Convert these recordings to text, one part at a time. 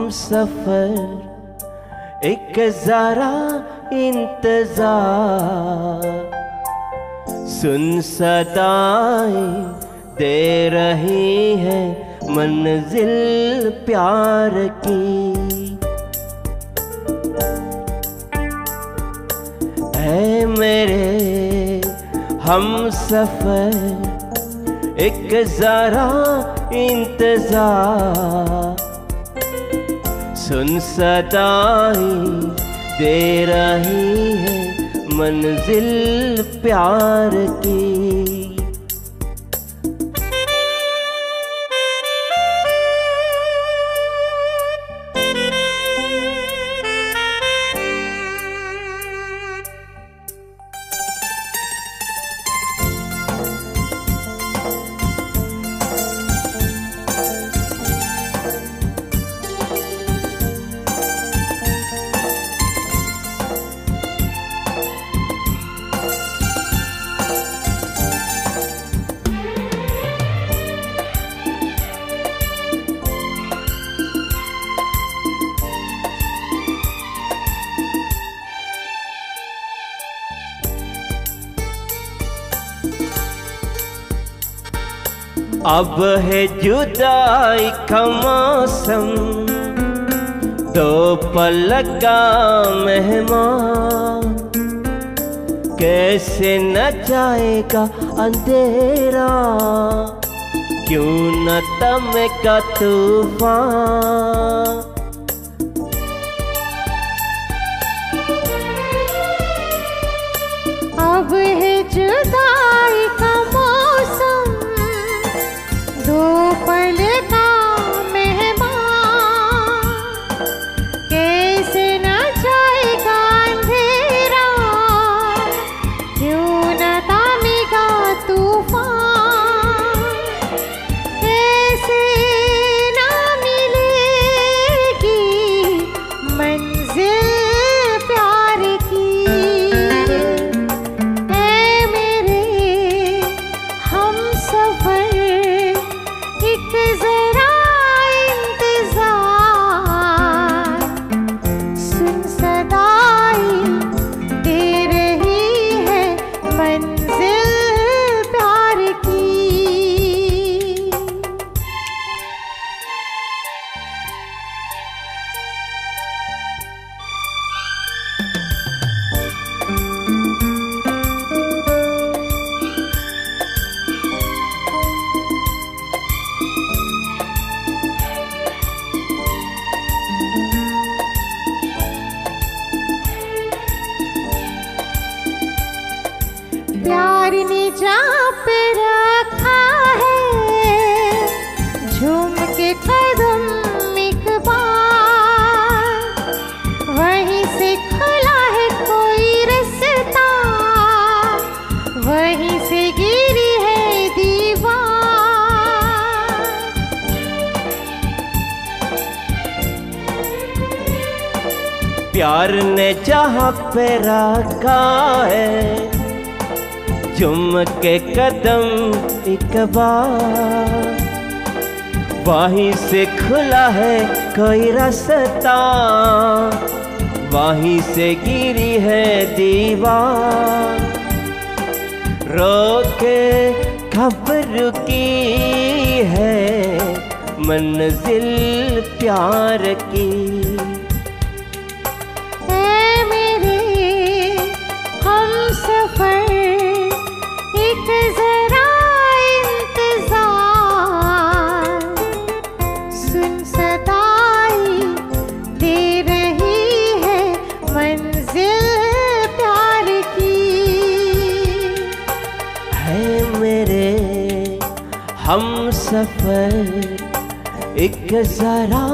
सफर एक जरा इंतजार, सुन सदाएं दे रही है मंजिल प्यार की। ऐ मेरे हम सफर एक जरा इंतजार, सुन सदाएं दे रही है मंजिल प्यार की। अब है जुदाई का मौसम, दो पलक का मेहमान, कैसे न जाएगा अंधेरा, क्यों न थमेगा तूफान। अब है जुदाई का मौसम, दो पल का मेहमान, कैसे न जाएगा अंधेरा, क्यों न थमेगा तूफान। कैसे न मिलेगी मंजिल प्यार की। ऐ मेरे हम सफर एक जरा इंतजार, सुन सदाएं दे रही है मंजिल प्यार की। प्यार ने जहाँ पे रखा है झूम के कदम एक बार, वहीं से खुला है कोई रास्ता, वहीं से गिरी है दीवार। प्यार ने जहाँ पे रखा है झुम के कदम एक बार, वहीं से खुला है कोई रास्ता, वहीं से गिरी है दीवार। रोके कब रुकी है मंजिल प्यार की। ऐ मेरे हम सफर एक जरा इंतजार, सुन सदाएं दे रही है मंजिल प्यार की। है मेरे हम सफर एक जरा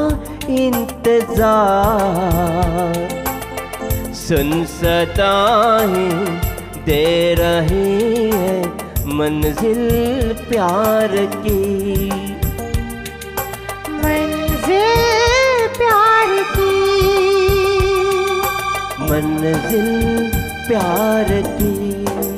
इंतजार, सुन सदाएं दे रही है मंजिल प्यार की। मंजिल प्यार की, मंजिल प्यार की।